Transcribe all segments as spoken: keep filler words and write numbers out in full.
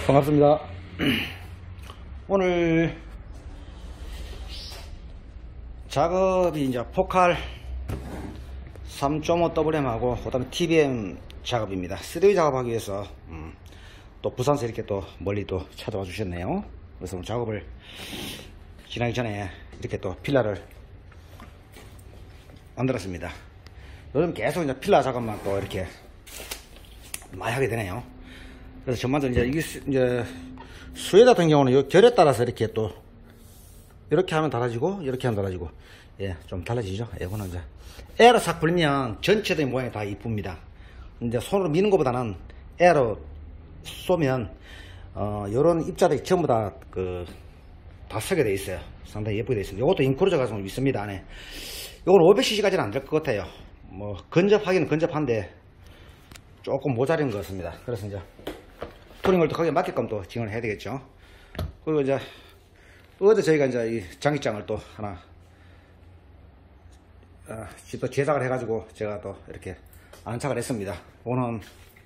반갑습니다. 오늘 작업이 이제 포칼 삼 점 오 더블유 엠하고 그 다음에 티비엠 작업입니다. 쓰리웨이 작업하기 위해서 음, 또 부산에서 이렇게 또 멀리 또 찾아와 주셨네요. 그래서 오늘 작업을 지나기 전에 이렇게 또 필라를 만들었습니다. 요즘 계속 이제 필라 작업만 또 이렇게 많이 하게 되네요. 그래서 전반적으로 이제 이게 이제 수혜 같은 경우는 요 결에 따라서 이렇게 또 이렇게 하면 달라지고 이렇게 하면 달라지고 예, 좀 달라지죠. 이거는 이제 에어로 싹 불면 전체적인 모양이 다 이쁩니다. 이제 손으로 미는 것보다는 에어로 쏘면 어 요런 입자들이 전부 다 그 다 서게 돼 있어요. 상당히 예쁘게 돼 있습니다. 요것도 인크루저가 좀 있습니다. 안에 요건 오백 씨씨까지는 안 될 것 같아요. 뭐 근접하기는 근접한데 조금 모자른 것 같습니다. 그래서 이제 투링을 또 거기에 맞게끔 또 진행을 해야 되겠죠. 그리고 이제 어제 저희가 이제 이 장기장을 또 하나 어, 또 제작을 해가지고 제가 또 이렇게 안착을 했습니다. 오늘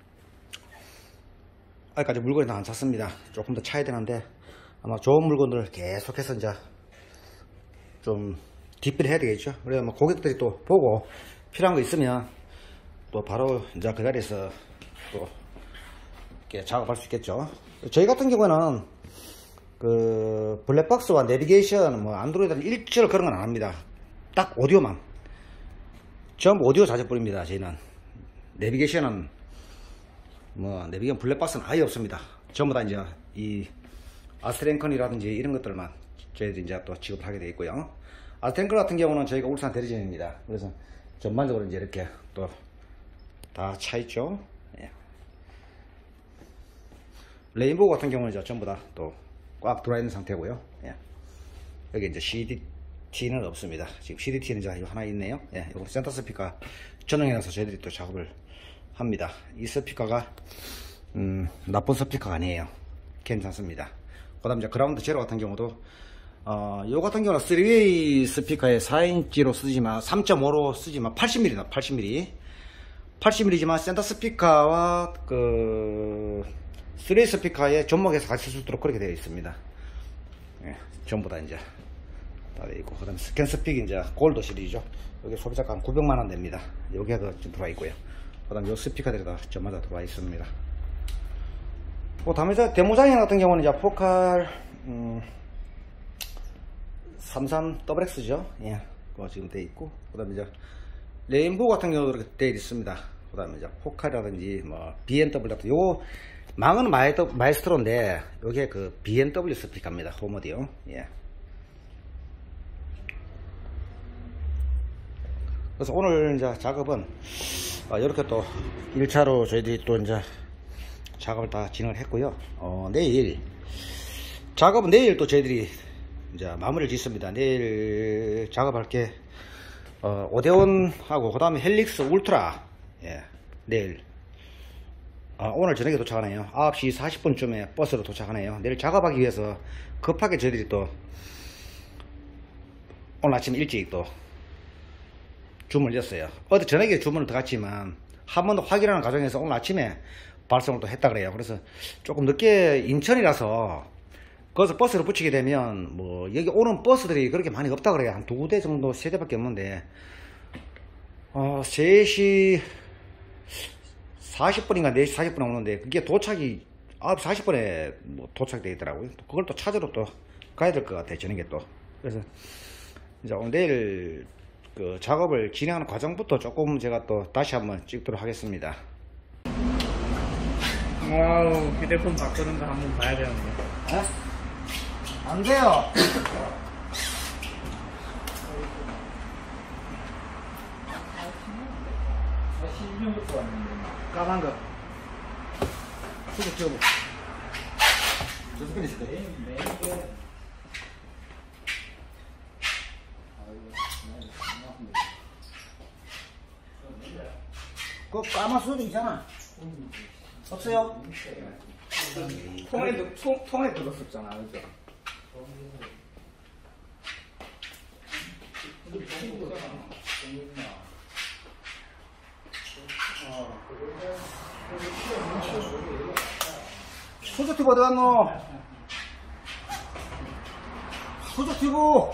아직까지 물건이 다 안 찼습니다. 조금 더 차야 되는데 아마 좋은 물건들 계속해서 이제 좀 뒷필 해야 되겠죠. 그래서 뭐 고객들이 또 보고 필요한 거 있으면 또 바로 이제 그 자리에서 또 이렇게 작업할 수 있겠죠. 저희 같은 경우에는 그 블랙박스와 내비게이션 뭐 안드로이드는 일절 그런 건 안 합니다. 딱 오디오만 전부 오디오 자재뿐입니다. 저희는 내비게이션은 뭐 내비게이션 블랙박스는 아예 없습니다. 전부 다 이제 이 아스트랭컨이라든지 이런 것들만 저희들이 이제 또 지급하게 되어 있고요. 아스트랭컨 같은 경우는 저희가 울산 대리점입니다. 그래서 전반적으로 이제 이렇게 또 다 차 있죠. 예. 레인보우 같은 경우는 이제 전부 다 또 꽉 들어와 있는 상태고요. 예. 여기 이제 씨디티는 없습니다. 지금 씨디티는 이제 하나 있네요. 예. 이거 센터 스피커 전용이라서 저희들이 또 작업을 합니다. 이 스피커가 음, 나쁜 스피커가 아니에요. 괜찮습니다. 그 다음 이제 그라운드 제로 같은 경우도 어, 요 같은 경우는 쓰리웨이 스피커에 사 인치로 쓰지만 삼 점 오로 쓰지만 팔십 밀리미터다. 팔십 밀리미터. 팔십 밀리미터지만 센터 스피커와 그 쓰리웨이 스피커에 접목해서 같이 쓸 수 있도록 그렇게 되어 있습니다. 예, 전부 다 이제 다 되어 있고, 그 다음에 스캔 스픽 이제 골드 시리즈죠. 여기 소비자가 한 구백만 원 됩니다. 여기에도 좀 들어와 있고요. 그 다음에 요 스피커들이 다 전부 다 들어와 있습니다. 그 다음에 이제 데모장인 같은 경우는 이제 포칼 음, 삼십삼 더블 엑스죠. 예, 그거 지금 되어 있고, 그 다음에 이제 레인보우 같은 경우도 이렇게 되어 있습니다. 그 다음에 이제 포칼이라든지 뭐 비엠더블유 같은 요 망은 마에스트로인데 요게 그 비엠더블유 스피커입니다. 홈오디오. 예. 그래서 오늘 이제 작업은 어, 이렇게 또 일 차로 저희들이 또 이제 작업을 다 진행을 했고요. 어, 내일 작업은 내일 또 저희들이 이제 마무리를 짓습니다. 내일 작업할 게 어, 오데온하고 그 다음에 헬릭스 울트라. 예, 내일 아, 오늘 저녁에 도착하네요. 아홉 시 사십 분쯤에 버스로 도착하네요. 내일 작업하기 위해서 급하게 저희들이 또 오늘 아침 일찍 또 주문을 줬어요. 어제 저녁에 주문을 들어갔지만 한 번 더 확인하는 과정에서 오늘 아침에 발송을 또 했다 그래요. 그래서 조금 늦게 인천이라서 거기서 버스를 붙이게 되면 뭐 여기 오는 버스들이 그렇게 많이 없다 그래요. 한 두 대 정도, 세 대밖에 없는데 어, 세 시 사십 분인가 네 시 사십 분에 오는데 그게 도착이 아홉 시 사십 분에 뭐 도착되어 있더라고요. 그걸 또 찾으러 또 가야 될 것 같아요. 저녁에 또. 그래서 이제 오늘 내일 그 작업을 진행하는 과정부터 조금 제가 또 다시 한번 찍도록 하겠습니다. 와우, 휴대폰 바꾸는 거 한번 봐야 되는데. 에? 안 돼요. 까만 거. 수직 찍어보. 저 스크린 있을 때. 그 까만 수도 있잖아. 없어요? 통에, 통, 통에 들었었잖아, 그죠? 수저 튜브 어디 갔노? 수저 튜브.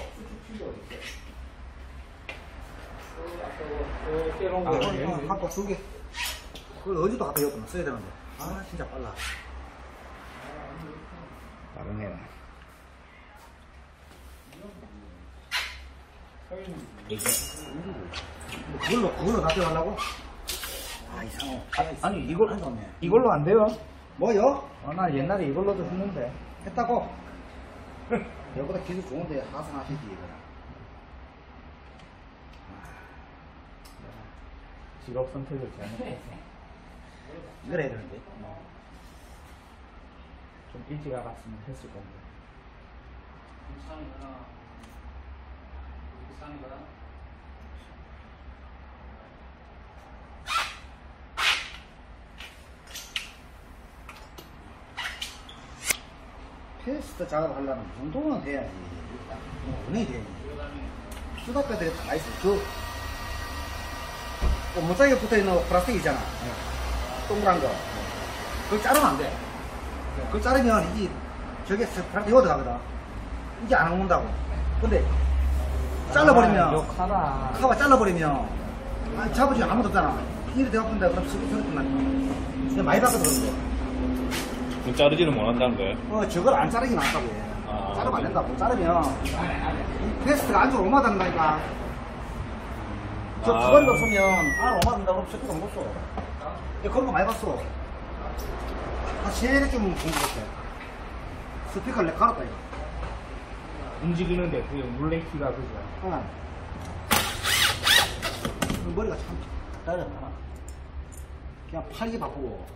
깨놓은 아, 거. 어, 갖고 두 개. 그걸 어디도 갖다 여기다 써야 되는데. 아, 진짜 빨라. 빠르네. 그걸로, 그걸로 놔둬가려고? 아, 이상해. 아, 아니 이걸 안 좋네. 이걸로 안 돼요? 뭐요? 아, 나 옛날에 이걸로도 했는데. 했다고? 여보다 기술 좋은데 하산하시지, 이거. 직업 선택을 잘못했어. 이걸 해야 되는데. 좀 일찍 알았으면 했을 건데. 테스트 작업하려면 이 정도는 돼야지. 뭐, 은행이 돼야지. 수납배들이 다 있어. 저, 어, 못자기에 붙어 있는 플라스틱 있잖아. 동그란 거. 그걸 자르면 안 돼. 그걸 자르면 이게, 저게 플라스틱 이거 들어가거든. 이게 안 온다고. 근데, 잘라버리면, 욕하라. 카바 잘라버리면, 아, 잡아주기 아무도 없잖아. 이래 대가 본다. 그럼 저기 저렇게 만 내가 많이 봤거든. 그 자르지는 못한다는 거예요? 어, 저걸 안 자르긴 한다고 해. 아, 자르면 안 된다고. 자르면, 이 페스트가 안쪽으로 오마단다니까. 저 아. 그걸 없으면, 안 오마단다고 하면 새끼도 못 써. 내가 그런 거 많이 봤어. 한 세네 좀 공부했대. 스피커를 내가 갈았다, 이거. 움직이는데 그 물레키가 그죠? 어. 그 머리가 참 따졌다. 그냥 팔기 바꾸고.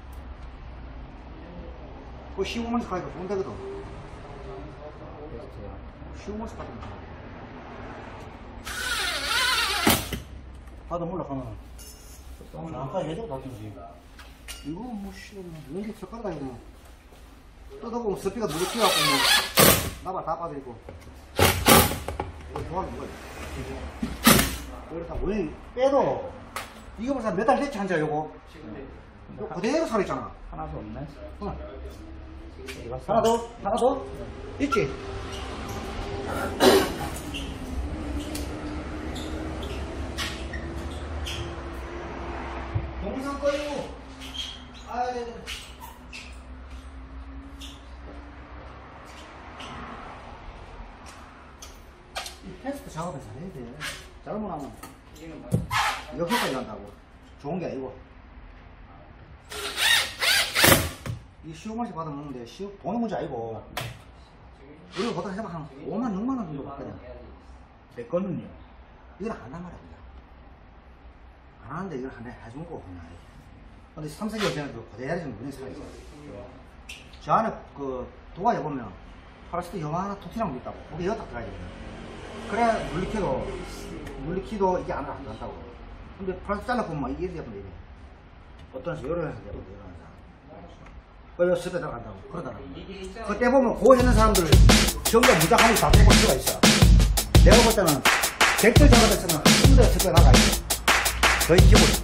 그 십오만 원 가니까 좋은 데거든. 베스트야. 십오만 원 가면 좋아. 나도 몰라, 가면. 아까 예전 같은지. 이거 뭐, 씨, 뭐, 연기 젓가락 아니야. 뜯어보면 스피커 누르 튀어갖고, 뭐, 나발 다 빠져있고. 이거 좋아하는 거야. 이거 다 모양이 빼도, 이거 벌써 몇 달 됐지, 한자, 요거. 이거 그대로 살아있잖아. 하나도 없네. 어. 이거 하나 더? 하나 더? 있지? 동영상 꺼요. 아, 네, 네. 이 테스트 작업을 잘해야 돼. 잘못하면 여기까지 간다고. 좋은 게 아니고. 이 시험 맛이 받아먹는데 시험 돈이 문제 아니고. 우리가 보다 해봐 한 오만, 육만 원 정도 받거든. 내 거는요. 이걸 안 한단 말이야. 안 하는데 이걸 한대 해주고 그냥. 근데 삼 세기 전에 그 고대야리 좀 눈이 살아있어. 저 안에 그 도가에 보면 플라스틱 요만한 토티랑 거 있다고. 거기 여기 딱 들어가야 되거든. 그래 물리키도 물리키도 이게 안으로 안 간다고. 근데 플라스틱 잘라보면 이게 이렇게 되거든. 어떤 데서 요런 데서 되거든. 요런 데서. 그래서 스페 들어간다고. 그러더라고. 그때 보면 고있는 사람들 전부 다 무작하니 다 빼고 들어가 있어. 내가 볼 때는 객들 작업에서는 한 군데 스페 나가 있어. 거의 기본.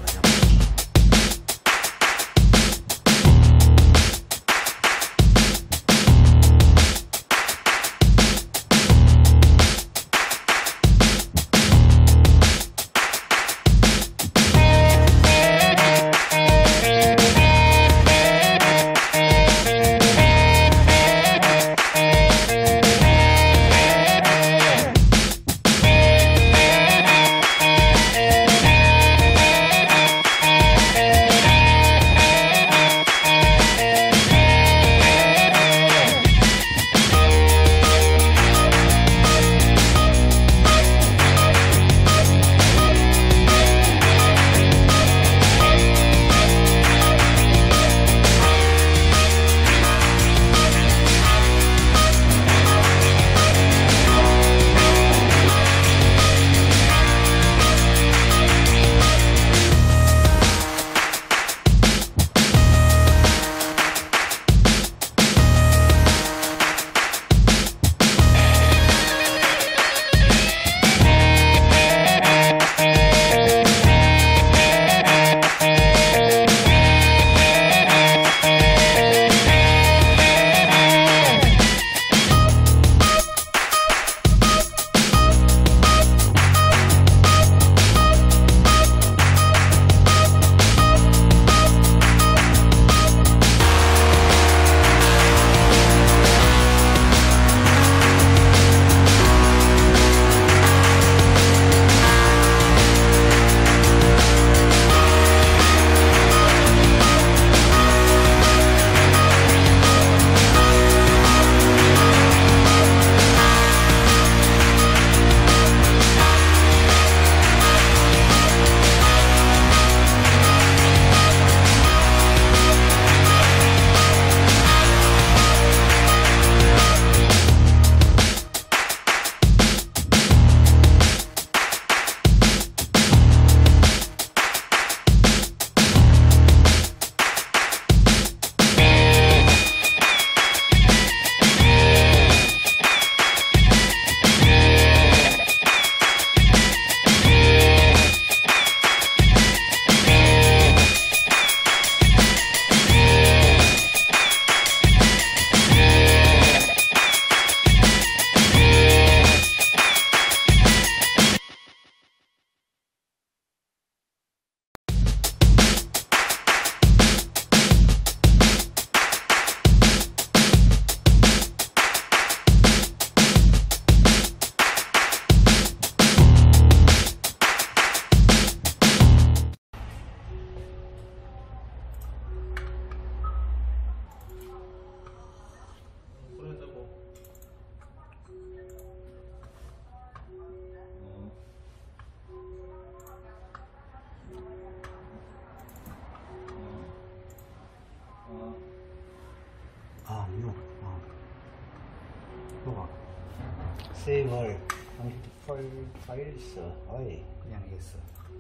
아, 유. 어. 뭐가? 세이블, multiple files. 어이. 그냥 yes.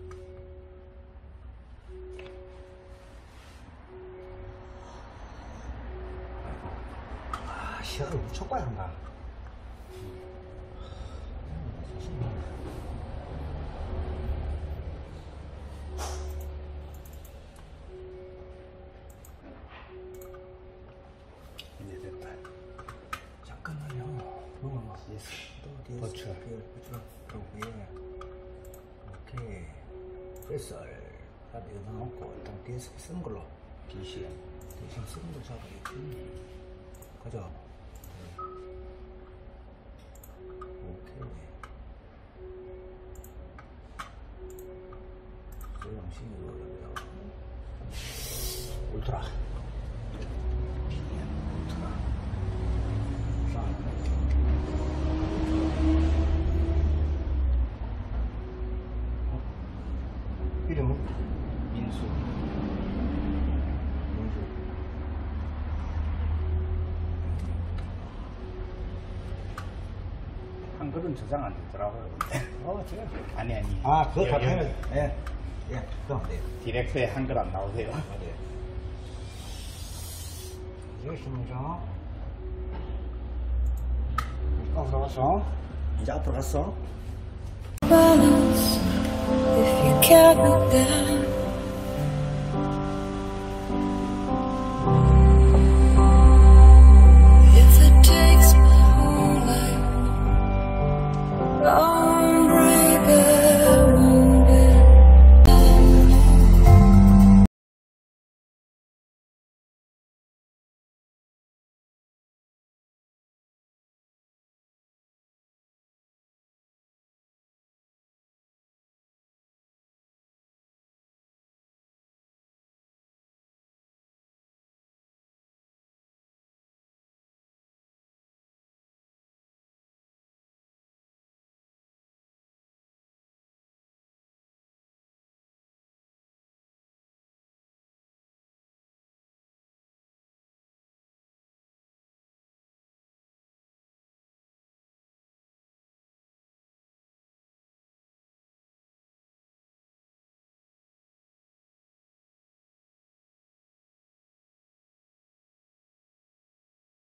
아, 시야를 무척 봐야 한다. 이제 됐다. 잠깐만요. 뭐가 예스. 또 버추얼. 버추얼 또 위에. 오케이. 프레스를 하나 이거 넣어놓고 일단 디에스피 쓰는 걸로. 비씨엠. 대신 쓰는 걸 잡아야지. 가자. 오케이. 저 양식으로 그러면 울트라. 비엠 울트라. 자. 이름은? 민수. 민수. 한글은 저장 안 되더라고요. 어, 제가. 아니 아니. 아, 그거 다 여기 타면, 예. 예, 그거 안 돼요. 디렉트에 한글 안 나오세요. 맞아요. 이제 심장. 앞으로 갔어. 이제 앞으로 갔어. If you can't look down